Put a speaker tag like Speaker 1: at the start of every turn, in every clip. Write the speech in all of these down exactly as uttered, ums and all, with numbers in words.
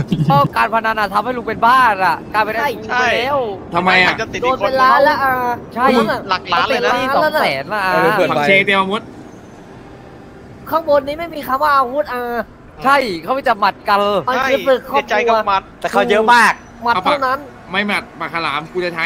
Speaker 1: เพราะการพนันอะทำให้ลุงเป็นบ้าอ่ะการเป็นไอ้กูไปแล้ว
Speaker 2: ทำไมอ่ะ
Speaker 3: โดนเป็นล้านแล้วอ่ะ
Speaker 1: ใช่
Speaker 3: หลักล้านเลยนะ
Speaker 1: สองแสนละอ่ะ
Speaker 2: ผักเชเตียวมุด
Speaker 3: ข้างบนนี้ไม่มีคำว่าอาวุธอ่ะ
Speaker 1: ใช่เขาไม่จะหมัดกัน
Speaker 3: มันคือฝึกครอบครัว
Speaker 1: แต่เขาเยอะมาก
Speaker 3: หมัดเท่านั้น
Speaker 2: ไม่หมัดปากขลามกูจะใช้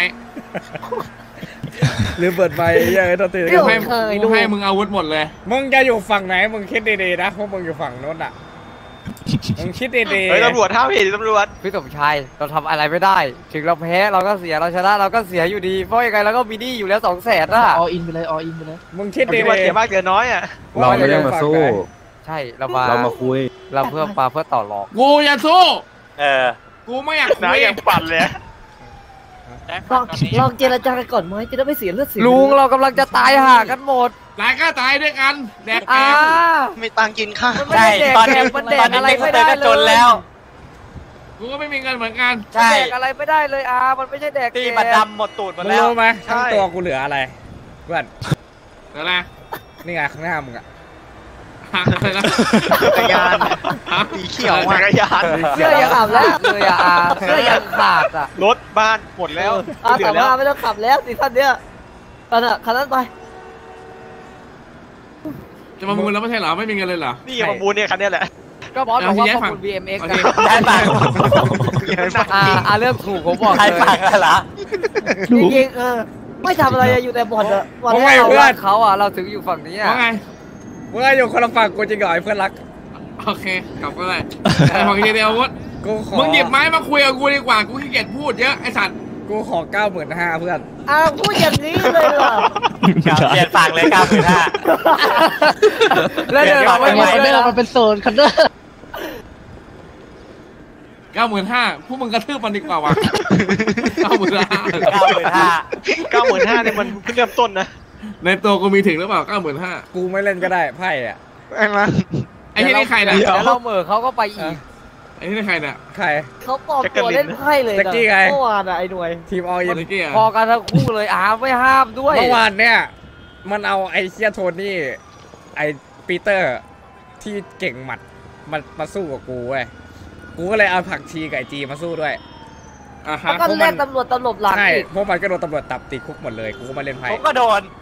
Speaker 4: หรือเปิดไฟยังไงตัวตี
Speaker 2: กูให้กูให้มึงอาวุธหมดเลย
Speaker 4: มึงจะอยู่ฝั่งไหนมึงคิดดีๆนะเพราะมึงอยู่ฝั่งโน้นอ่ะมึงคิดดีๆ
Speaker 3: เฮ้ยตำรวจท่าพี่ตำรวจ
Speaker 1: พี่สมชายเราทำอะไรไม่ได้ถึงเราแพ้เราก็เสียเราชนะเราก็เสียอยู่ดีเพราะยังไงเราก็มีหนี้อยู่แล้วสองแสนอ่ะ
Speaker 3: ออินไปเลยออินไปเลย
Speaker 4: มึงคิดดี
Speaker 3: ๆเสียมากเสียน้อยอ่ะ
Speaker 5: เราไม่ได้มาสู้
Speaker 1: ใช่เรามา
Speaker 5: เรามาคุย
Speaker 1: เราเพื่อมาเพื่อต่อรอง
Speaker 2: กูอย่าสู้
Speaker 1: เออ
Speaker 2: กูไม่อยากคุย
Speaker 3: อย่างปั่นเลยลองลองเจรจากันก่อนไหมจะได้ไม่เสียเลือดเสีย
Speaker 1: ลุงเรากำลังจะตายห่ากันหมด
Speaker 2: ตายก็ตายด้วยกันแดกแก
Speaker 3: ไม่ตังกินข้าว
Speaker 1: ใช่ตอนนี้มันแดกอะไรไม่ได้เลยจนแล้ว
Speaker 2: กูก็ไม่มีเงินเหมือนกัน
Speaker 1: ใช่แดกอะไรไม่ได้เลยอามันไม่ใช่แดกตีบัดดำหมดตูดหมดแล้ว
Speaker 4: รู้ไหมทั้งตัวกูเหลืออะไรเพื่อน
Speaker 2: เหลืออะไร
Speaker 4: นี่ไงข้างหน้ามึงอะ
Speaker 3: จักรยานสีเขียวจักรยาน
Speaker 1: เสื้อยังขาดแล้วเลยอ่ะเสื้อยังขาดอ่ะ
Speaker 3: รถบ้านหมดแล้วแต่ว่าไม่ต้องขับแล้วสิคันเนี้ยคันน่ะคันนั้นไป
Speaker 2: จะมามูลแล้วไม่ใช่เหรอไม่มีเงินเลยเหรอ
Speaker 3: นี่มามูลเนี่ยคันนี้แหละ
Speaker 1: ก็บอสบอกว่าขอบคุณ บี เอ็ม เอ็กซ์ กันได้ปากอ่าเรื่องถูกผมบอกเลยใครปากอะไรล่ะ
Speaker 3: จริงๆเออไม่ทำอะไรอยู่แต่บ่นอะ
Speaker 1: วันนี้เรารักเขาอ่ะเราถึงอยู่ฝั่งนี้อ่ะ
Speaker 2: ว่าไง
Speaker 4: เมื่ออยู่คนละฝั่งกูจริงเหรอเพื่อนรัก
Speaker 2: โอเคกลับก็ได้ไอ้ของเดียววุฒิมึงหยิบไม้มาคุยกับกูดีกว่ากูขี้เกียจพูดเยอะไอ้สัตว์
Speaker 4: กูขอเก้าหมื่นห้าเพื่อน
Speaker 3: อ้าวพูดอย่างนี้เลยเหรอ
Speaker 1: เปลี่ยนฝั่งเลยเก้าหมื่นห้าแล้วเดี๋ยวไม่
Speaker 3: ไม่เรามันเป็นโซนคันเดอร์
Speaker 2: เก้าหมื่นห้าพวกมึงกระทืบมันดีกว่าวะเก้าหมื่นห้า
Speaker 1: เก้าหมื่นห้า
Speaker 3: เก้าหมื่นห้าเนี่ยมันเพิ่งเริ่มต้นนะ
Speaker 2: ในตัวกูมีถึงหรือเปล่าเก้าหมื่นห้า
Speaker 4: กูไม่เล่นก็ได้ไพ่อะ
Speaker 3: ไอ้มา
Speaker 2: ไอ้ที่นี่ใครเนี่ย
Speaker 1: แล้วเราเหม่อเขาก็ไปอีก
Speaker 2: ไอ้ที่นี่ใครเนี่ย
Speaker 4: ใคร
Speaker 3: เขาปลอมตัวเล่นไพ่เลยนะเมื่อวานอะไอ้หน่วย
Speaker 4: ทีมออิน
Speaker 1: พอกันทั้งคู่เลยอาไม่ห้ามด้วย
Speaker 4: เมื่อวานเนี่ยมันเอาไอ้เชียโทนี่ไอ้ปีเตอร์ที่เก่งหมัดมามาสู้กับกูเว้ยกูก็เลยเอาผักชีกับไอจีมาสู้ด้วย
Speaker 3: อ่ะฮะก็เล่นตำรวจตำรวจหลัง
Speaker 4: ใช่พวกมันก็โดนตำรวจตับติดคุกหมดเลยกูก็มาเล่นไพ่
Speaker 1: ผมก็โดน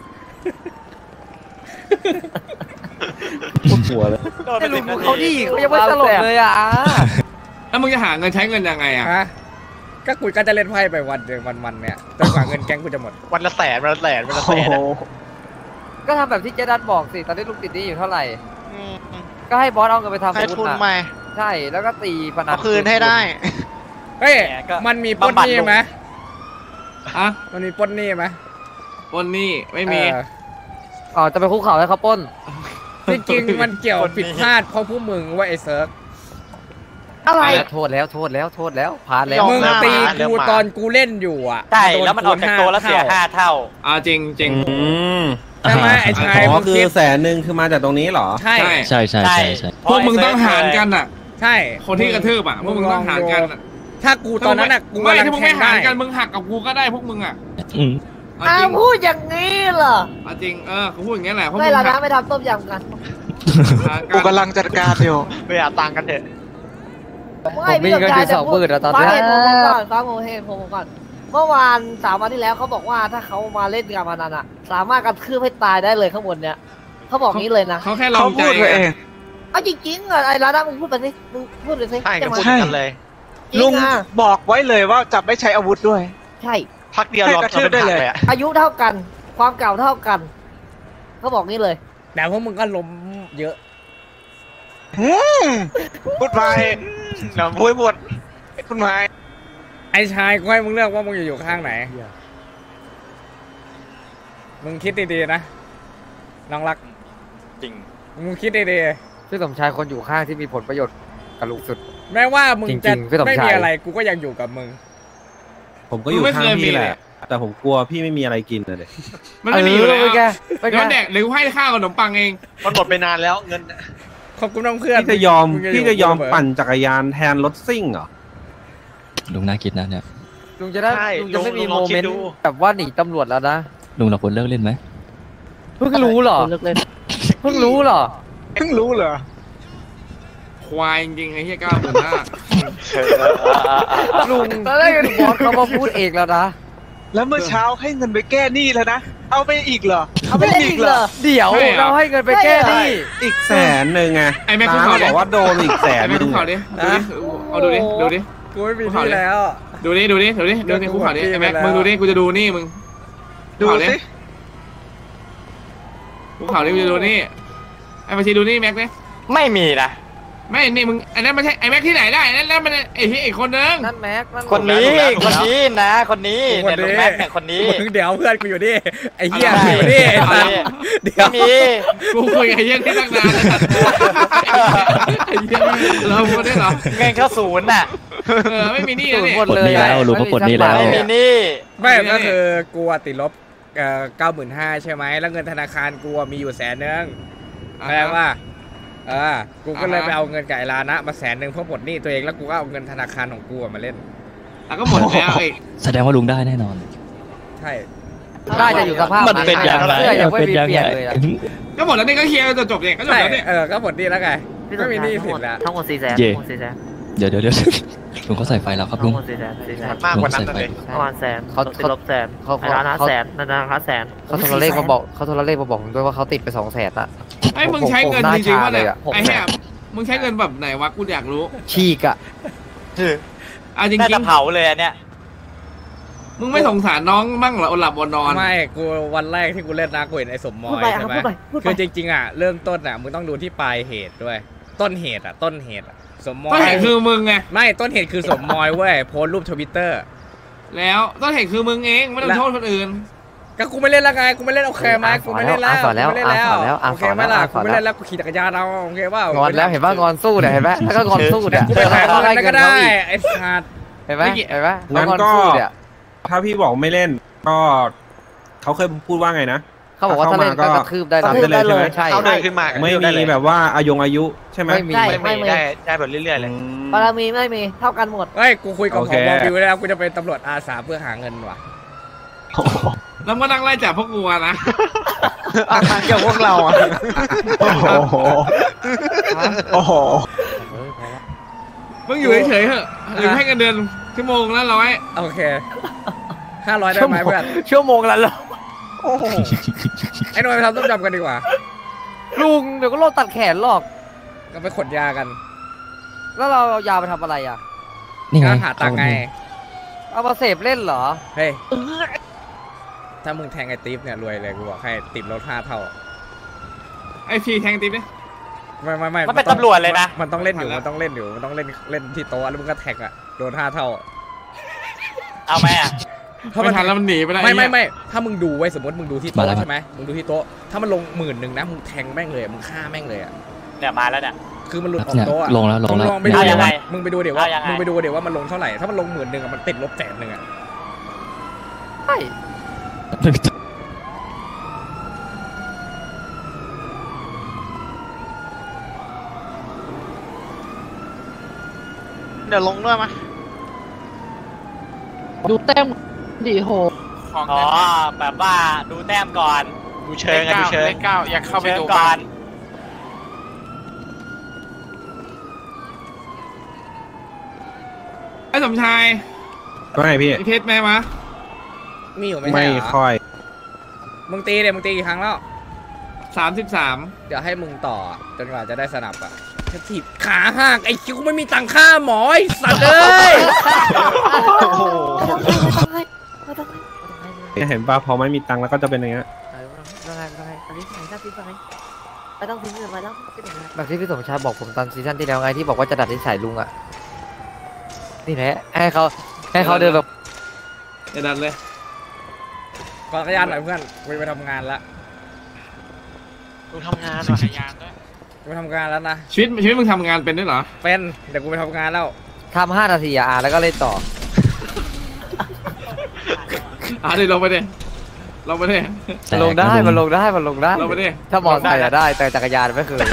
Speaker 5: ปวดหัวเลย
Speaker 1: แต่ลุงเขาดิเขายังไม่สลบเลยอ่ะ
Speaker 2: แล้วมึงจะหาเงินใช้เงินยังไงอ่ะ
Speaker 4: ก็กูก็จะเล่นไพ่ไปวันเดือนวันวันเนี่ยจนกว่าเงินแก๊งกูจะหมด
Speaker 3: วันละแสนวันละแสนวันละแสน
Speaker 1: ก็ทำแบบที่เจดันบอกสิตอนนี้ลุงติดนี่อยู่เท่าไหร่ก็ให้บอสเอาเงินไปทำ
Speaker 3: ให้ทุนใหม่
Speaker 1: ใช่แล้วก็ตีพนัน
Speaker 3: คืนให้ได้
Speaker 4: เฮ้ยมันมีปล้นหนี้ไหม
Speaker 2: อะ
Speaker 4: มันมีปล้นหนี้ไหม
Speaker 2: ปล้นหนี้ไม่มี
Speaker 1: อ๋อจะไปคุกเข่าให้เขาปล้น
Speaker 4: จริงๆมันเกี่ยวผิดพลาดเพราะผู้มึงว่าไอ้เซิร์ฟ
Speaker 1: อะไรโทษแล้วโทษแล้วโทษแล้วผ่านแล้ว
Speaker 4: มึงตีกูตอนกูเล่นอยู่อ่ะ
Speaker 1: ใช่แล้วมันออกจากตัวแล้วเสียห้าเท่า
Speaker 2: อ่าจริงจริง
Speaker 4: ใช่ไหมไอ้ชาย
Speaker 5: ก็คือแสนหนึ่งคือมาจากตรงนี้เหรอ
Speaker 4: ใช่
Speaker 5: ใช่ใช่ใช่
Speaker 2: พวกมึงต้องหารกันอ่ะ
Speaker 4: ใช่
Speaker 2: คนที่กระทืบอ่ะพวกมึงต้องหารกัน
Speaker 4: ถ้ากูตอนนั้นอ่ะกู
Speaker 2: ไม่ถ้ามึงไม่หารกันมึงหักกับกูก็ได้พวกมึงอ่ะ
Speaker 3: อ้าวพูดอย่างนี้เหรอ
Speaker 2: จริงเออเขาพูดอย่างนี้แหละ
Speaker 3: ไม่ละนะไม่ทำต้มยำกันกูกำลังจัดการอยู่ไม่อยากต่างกันเถอะ
Speaker 1: ผมมีเงินอยู่สองหมื่นแล้วตอนนี้
Speaker 3: ฟังผมก่อนฟังผมเห็นผมก่อนเมื่อวานสามวันที่แล้วเขาบอกว่าถ้าเขามาเล่นการพนันอ่ะสามารถกระทืบให้ตายได้เลยข้างบนเนี้ยเขาบอกนี้เลยนะ
Speaker 2: เขาแค่ลองใจเอง
Speaker 3: อ้าวจริงๆอ่ะไอ้ร้านมึงพูดไปสิมึงพูดไปสิ
Speaker 6: ใช่พูดกันเลยลุงบอกไว้เลยว่าจะไม่ใช้อาวุธด้วย
Speaker 3: ใช่
Speaker 6: พักเดียวเรากระทืบได้เลย
Speaker 3: อายุเท่ากันความเก่าเท่ากันเขาบอกนี้เลย
Speaker 4: แต่พวกมึงก็ล้มเยอะ
Speaker 6: พูดไปหนังพูดหมดพูดไป
Speaker 4: ไอ้ชายกูให้มึงเลือกว่ามึงจะอยู่ข้างไหนมึงคิดดีๆนะน้องรัก
Speaker 1: จริง
Speaker 4: มึงคิดดี
Speaker 1: ๆพี่สมชายคนอยู่ข้างที่มีผลประโยชน์กับลุงสุด
Speaker 4: แม้ว่ามึงจะไม่มีอะไรกูก็ยังอยู่กับมึง
Speaker 5: ผมก็อยู่ข้างพี่แหละแต่ผมกลัวพี่ไม่มีอะไรกินเลย
Speaker 2: มันไม่มีอยู่แล้วแกเดี๋ยวแดกหรือให้ข้าวขนมปังเอง
Speaker 3: มันหมดไปนานแล้วเงิน
Speaker 4: ขอบคุณน้องเพื่อน
Speaker 5: พี่จะยอมพี่จะยอมปั่นจักรยานแทนรถซิ่งเหรอ
Speaker 7: ลุงน่าคิดนะเนี่ย
Speaker 1: ลุงจะได้ลุงจะไม่มีโมเมนต์แบบว่าหนีตำรวจแล้วนะ
Speaker 7: ลุงเราควรเลิกเล่นไหม
Speaker 1: เพิ่งรู้เหรอเพิ่งรู้เหรอ
Speaker 6: เพิ่งรู้เหรอ
Speaker 2: ควายจริงๆไอ้เหี้ยเก้าหมื่นห้า
Speaker 1: ลุงตอนแรกบอสเขามาพูดเองแล้วนะ
Speaker 6: แล้วเมื่อเช้าให้เงินไปแก้หนี้แล้วนะ เอาไปอีกเหรอ
Speaker 3: เอาไปเล่นอีกเหรอ
Speaker 1: เดี๋ยวเราให้เงินไปแก้หนี้
Speaker 5: อีกแสนหนึ่งไง
Speaker 2: ไอ้แม็ก
Speaker 5: น้า
Speaker 2: เขา
Speaker 5: บอกว่าโดนอีกแสน
Speaker 2: ไอ้
Speaker 5: ห
Speaker 2: แม็ก
Speaker 5: นึ่ง
Speaker 2: คุกเข่าดิดูดิเอาดูดิดูดิ
Speaker 4: กูไม่มีที่แล้ว
Speaker 2: ดูดิดูดิดูดิดูดิคุกเข่าดิไอ้แม็กมึงดูดิกูจะดูนี่มึง
Speaker 6: ดูสิ
Speaker 2: คุกเข่าดิกูจะดูนี่ไอ้มาชีดูนี่แม็กเนี่ย
Speaker 8: ไม่มีนะ
Speaker 2: ไม่นี่มึงอันนั้นไม่ใช่ไอ้แม็กที่ไหนได้นั่นนั่นมันไอ้ที่ไอ้คนนึง
Speaker 3: นั่นแม็กนั่น
Speaker 8: คนนี้คนนี้นะคนนี้
Speaker 4: คน
Speaker 8: เนี่ยลุง
Speaker 4: นี้
Speaker 8: แม็กเนี่ยคนนี้
Speaker 4: มึงเดี๋ยวเพื่อนกูอยู่นี่ไอ้เหี้ย
Speaker 2: อะไร
Speaker 4: อยู่นี่
Speaker 8: อะไร
Speaker 4: เดี๋ยว
Speaker 8: ไม่มี
Speaker 2: กูคุยกับไอ้เหี้ยที่ตั้งนานไอ้เหี้ยเราคนนี้เหรอ
Speaker 8: เงินเข้าศูนย์น่ะ
Speaker 2: เออไม่มีนี่แล้วเนี่ย
Speaker 7: ปลดหนี้แล้วลุงก็ปลดหนี้แล้ว
Speaker 8: ไม่มีหนี่
Speaker 4: ไม่ก็คือกูอะติดลบเอ่อเก้าหมื่นห้าใช่ไหมแล้วเงินธนาคารกูอะมีอยู่แสนนึงแปลว่าเออกูก็เลยไปเอาเงินไก่ลานะมาแสนหนึ่งเพื่อปลดหนี้ตัวเองแล้วกูก็เอาเงินธนาคารของกูอะมาเล่น
Speaker 2: แล้วก็หมดแล้วไอ้
Speaker 7: แสดงว่าลุงได้แน่นอน
Speaker 4: ใช่
Speaker 1: ได้จะอยู่สภาพ
Speaker 7: มันเป็นอย่างไร
Speaker 1: เสื้อยังไม่
Speaker 7: เป็น
Speaker 1: มี
Speaker 7: อย่าง
Speaker 1: เปลี่ยน
Speaker 7: ไร
Speaker 1: เลยอะ
Speaker 2: ก็หมดแล้วนี่ก็เคลียร์จะจบเนี่ยก็จบ
Speaker 4: ใช่
Speaker 2: แล้วเนี่ย
Speaker 4: เออก็ปลดหนี้แล้วไงไม่มีหนี้สินแล้ว
Speaker 3: ทั้งหมดสี่แสน
Speaker 7: เย่
Speaker 3: ทั้งหมดสี่แสน
Speaker 7: เดี๋ยวเดี๋ยวเดี๋ยวลุงเขาใส่ไฟแล้วครับลุ
Speaker 3: ทั้ง
Speaker 7: ง
Speaker 3: หมดสี่แสนสี่แสน
Speaker 8: มากกว่านั้นเลย
Speaker 3: ประมาณแสน
Speaker 1: เขา
Speaker 3: ติดลบแสน
Speaker 1: เขา
Speaker 3: ไอ้ร้านห้า
Speaker 1: เขา
Speaker 3: แสนธนาคารแสน
Speaker 1: เขาโทรเลขมาบอกเขาโทรเลขมาบอกผมด้วยว่าเขาติดไปสองแสนอะ
Speaker 2: ไอ้มึงใช้เงิน
Speaker 1: ผม
Speaker 2: จริงๆว่า
Speaker 1: หน้าชา
Speaker 2: เนี่ย
Speaker 1: เลยอะ
Speaker 2: ไอ้เหี้ยมึงใช้เงินแบบไหนวะกูอยากรู้
Speaker 1: ฉีกอะ
Speaker 2: อ่ะจริ
Speaker 8: น่าจะ
Speaker 2: ง
Speaker 8: เผาเลยอันเนี้ย
Speaker 2: ๆมึงไม่สงสารน้องมั่งเหรออดหลับอดนอน
Speaker 4: ไม่กูวันแรกที่กูเล่นนะกูเห็นไอ้สมมอ
Speaker 3: พูด
Speaker 4: ย
Speaker 3: ไป
Speaker 4: ใช่
Speaker 3: อ่ะ
Speaker 4: ไหม
Speaker 3: พูดไปพูดไป
Speaker 4: คือจริงๆอ่ะเริ่มต้นอ่ะมึงต้องดูที่ปลายเหตุด้วย ต้นเหตุอ่ะต้นเหตุอ่ะสมมอ
Speaker 2: ต้น
Speaker 4: ย
Speaker 2: เหตุคือมึงไง
Speaker 4: ไม่ต้นเหตุคือสมมอยเว้ยโพสต์รูปทวิตเตอร์
Speaker 2: แล้วต้นเหตุคือมึงเองไม่ต้องโทษคนอื่น
Speaker 4: ก็กูไม่เล่นแล้วไงกูไม่เล่นโอเคไหมกูไม่เล่นแล้ว
Speaker 1: อ่ะสอนแล้ว
Speaker 4: กูไม่เล่นแล้ว
Speaker 1: อ่ะสอนแล้วอ่ะ
Speaker 4: โอเค
Speaker 1: สอน
Speaker 4: ไหม
Speaker 1: แล้ว
Speaker 4: ล่ะ
Speaker 1: อ่ะ
Speaker 4: กูไม่เล่นแล้วกูขี่จักรยานเอาโอเคเปล่าง
Speaker 1: อนแล้วเห็นป่ะงอนสู้เนี่ยเห็นไหมแล้วก็งอนสู้เนี่ย
Speaker 4: กูไปขายคนนั้นก็ได้ไอ้สัตว์
Speaker 1: เห็นไหมเห็นไหม
Speaker 5: งั้น
Speaker 1: เขางอน
Speaker 5: ก็
Speaker 1: สู้เนี่ย
Speaker 5: ถ้าพี่บอกไม่เล่น ก็เขาเคยพูดว่าไงนะ
Speaker 1: เขาบอกว่าถ้าเล่นก็กระทืบได้
Speaker 5: ก
Speaker 1: นะ
Speaker 5: ระทืบได้เลยใช่ไหม
Speaker 1: ใช่
Speaker 6: เอาเดินขึ้นมา
Speaker 5: ไม่มีแบบว่าอายงอายุใช่ไหม
Speaker 1: ไม่มี
Speaker 3: ใช่
Speaker 6: ไม่มีได้ได้แบบเรื่อยๆเลย
Speaker 3: บารมีไม่มีเท่ากันหมด
Speaker 4: เฮ้ยกูคุยกับ
Speaker 5: โอ
Speaker 4: ผ
Speaker 5: เค
Speaker 4: บบิวแล้วกูจะเป็นตำรวจอาสาเพื่อหาเงินว่ะ
Speaker 2: แล้วมานั่งไล่จับพวกกูอะนะ
Speaker 6: เกี่ยวพวกเราอ่ะ โอ้โห โอ้โห
Speaker 2: มึงอยู่เฉยๆเถอะหรือให้เงินเดือนชั่วโมงละร้อย
Speaker 4: โอเคห้าร้อยได้ไหมเพื่อน
Speaker 1: ชั่วโมงละร้อย
Speaker 4: ไอ้หน่วยไปทำต้มยำกันดีกว่า
Speaker 1: ลุงเดี๋ยวก็โลดตัดแขนหรอก
Speaker 4: ก็ไปขนยากัน
Speaker 1: แล้วเราเอายาไปทำอะไรอ่ะ
Speaker 7: นี่ไง
Speaker 4: ก็หาตังค์ไง
Speaker 1: เอามาเสพเล่นเหรอ
Speaker 4: เฮ้ย ถ้ามึงแทงไอ้ติ๊บเนี่ยรวยเลยกูบอกให้ติดลดห้าเท่า
Speaker 2: ไอ้พีแทงติ๊บเนี่ย
Speaker 4: ไม่ไม่ไม่
Speaker 8: มันเป็นตำรวจเลยนะ
Speaker 4: มันต้องเล่นอยู่
Speaker 2: ไม่ทันแล้ว
Speaker 4: มันต้องเล่นอยู่ มันต้องเล่นเล่นที่โต๊ะแล้วมึงก็แท็กอะโดนห้าเท่า
Speaker 8: เอาไหมอ่ะ
Speaker 4: ถ้า
Speaker 2: ไม่
Speaker 4: มัน
Speaker 2: ทันแล้วมันหนีไปแล้ว
Speaker 4: ไม่ไม่
Speaker 2: อ้เหี้ย
Speaker 4: ไม่ถ้ามึงดูไว้สมมติมึงดูที่
Speaker 7: มา
Speaker 4: โต๊ะ
Speaker 7: แล้ว
Speaker 4: ใช่ไหมมึงดูที่โต๊ะ ถ้ามันลงหมื่นหนึ่งนะมึงแทงแม่งเลยมึงฆ่าแม่งเลยอะ
Speaker 8: เนี่ยมาแล้วเนี่ย
Speaker 4: คือมันหลุดออก
Speaker 7: เนี่ย
Speaker 4: โต๊ะอะ
Speaker 7: ลงแล้วลงแล้ว
Speaker 4: มึลองไปดู
Speaker 8: เอายั
Speaker 4: เดี๋ยว
Speaker 8: งไง
Speaker 4: ว่ามึงไปดูเดี๋ยวว่า
Speaker 8: เอายังไง
Speaker 4: มึงไปดูเดี๋ยวว่ามันลงเท่าไหร่ ถ้ามันลงหมื่นหนึ่งอะมันติดลบแสนหนึ่งอะ
Speaker 1: ใช่
Speaker 6: เดี๋ยวลงด้วยมั้ย
Speaker 3: ดูแต้มดีโห
Speaker 6: ของ
Speaker 8: อ๋อแบบว่าดูแต้มก่อน
Speaker 6: ดูเชิงไงดูเชิงเลขเก้าอยากเข้าไป
Speaker 8: เชิญ
Speaker 6: ดู
Speaker 8: ก่อน
Speaker 2: ไอ้สมชาย
Speaker 5: ก็ไงพี่
Speaker 2: ไอ้เพชรแม่มะ
Speaker 4: มีอยู่ไม่
Speaker 5: ไม่
Speaker 4: ใช่เหรอ
Speaker 5: ค่อย
Speaker 4: มึงตีเดี๋ยวมึงตีกี่ครั้งแล้ว
Speaker 2: สามสิบสาม
Speaker 4: เดี๋ยวให้มึงต่อจนกว่าจะได้สนับอะจะถีบขาหักไอ้คิวไม่มีตังค่าหมอไอ้สัตว์เลย
Speaker 6: โอ้โห
Speaker 3: ไม่ต้องให้ไม่ต้องให้
Speaker 5: เห็นป่ะพอไม่มีตังค์แล้วก็จะเป็นอย่างเงี้ย
Speaker 3: ไม่ต้องให้ไม่ต้องให้อันนี้ใส่หน้าพี่ไปไม่ต้องทิ้งเงินไว้แล้วไม่ต้องให้
Speaker 1: แบบที่พี่สมชายบอกผมตอนซีซั่นที่แล้วไงที่บอกว่าจะดัดนิสัยลุงอ่ะ นี่แหละให้เขาให้เขาเดินแบบ
Speaker 2: เดี๋ยวดันเลย
Speaker 4: ขอจักรยานหน่อยเพื่อนกูจะไปทำงานละ
Speaker 6: ดูทำงานหน่อยยานด้วย
Speaker 4: กูไปทำงานแล้วนะ
Speaker 2: ชีวิตชีวิตมึงทำงานเป็นด้วยเหรอ
Speaker 4: เป็นเดี๋ยวกูไปทำงานแล้ว
Speaker 1: ทำห้านาทีอ่ะอ่ะแล้วก็เล่นต่อ
Speaker 2: อ่ะเดี๋ยวลงไปดิลงไปดิ
Speaker 7: แต่
Speaker 1: ลงได้
Speaker 7: ก็
Speaker 1: มันลงได้มันลงได้
Speaker 2: ลงไปดิ
Speaker 1: ถ้ามอไซค์อะได้แต่จักรยานไม่เคย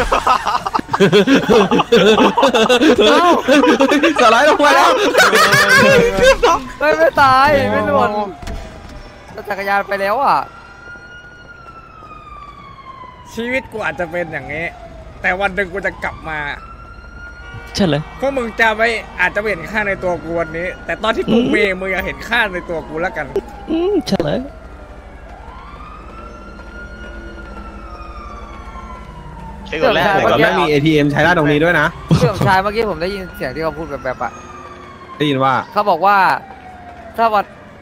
Speaker 5: สไลด์ลงมาแล้ว
Speaker 1: ไม่ไม่ตายไม่หล่นแต่จักรยานไปแล้วอ่ะ
Speaker 4: ชีวิตกูอาจจะเป็นอย่างนี้ แต่วันหนึ่งกูจะกลับมา
Speaker 7: ใช่เลย
Speaker 4: พวกมึงจะไม่อาจจะไม่เห็นค่าในตัวกูวันนี้ แต่ตอนที่กูมีมึงอยากเห็นค่าในตัวกูแล้วกัน
Speaker 7: อืมใช่เลย
Speaker 6: ตื่นแล้ว
Speaker 5: แต่ไม่มี เอ ที เอ็ม ใช้ได้ตรงนี้ด้วยนะ
Speaker 1: เรื่องชายเมื่อกี้ผมได้ยินเสียงที่เขาพูดแบบแบบๆอะ
Speaker 5: ได้ยินว่า
Speaker 1: เขาบอกว่าถ้าวัน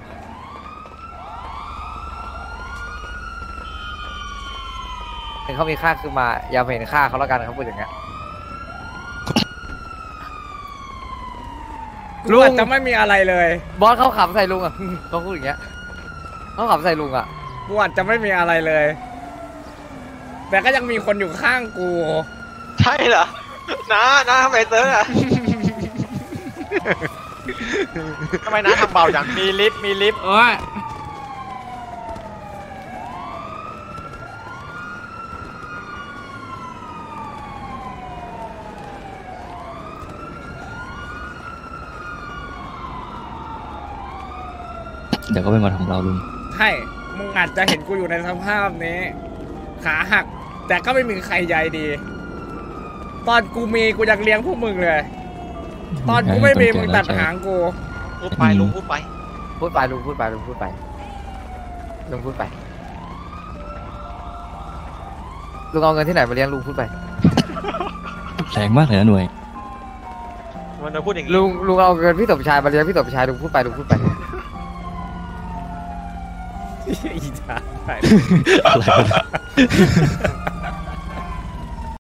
Speaker 1: เห็นเขามีค่าคือมาอย่าไปเห็นค่าเขาแล้วกันเขาพูดอย่างเงี้ย
Speaker 4: ลุงอาจจะไม่มีอะไรเลย
Speaker 1: บอสเขาขำใส่ลุงอ่ะ เขาพูดอย่างเงี้ยเขาขำใส่ลุงอ่ะ
Speaker 4: กูอาจจะไม่มีอะไรเลย แต่ก็ยังมีคนอยู่ข้างกู
Speaker 6: ใช่เหรอน้าน้าทำไมเซิร์ฟอะทำไมน้าทำเบาจัง
Speaker 8: มีลิฟต์มีลิฟต์
Speaker 2: โอ้ย
Speaker 7: เดี๋ยวก็เป็นวันของเราลุง
Speaker 4: ใช่ มึงอาจจะเห็นกูอยู่ในสภาพนี้ ขาหัก แต่ก็ไม่มีใครใยดี ตอนกูมีกูยังเลี้ยงพวกมึงเลย ตอนกูไม่มีมึงตัดหางกู
Speaker 6: พูดไปลุงพูดไป
Speaker 1: พูดไปลุงพูดไปลุงพูดไปลุงพูดไปลุงเอาเงินที่ไหนมาเลี้ยงลุงพูดไป
Speaker 7: แรงมากเลยนะหน่วย
Speaker 6: มันจะพูดอย่างนี้
Speaker 1: ลุงลุงเอาเงินพี่สมชายมาเลี้ยงพี่สมชายลุงพูดไปลุงพูดไป
Speaker 4: อีจ้า
Speaker 7: อะไรวะ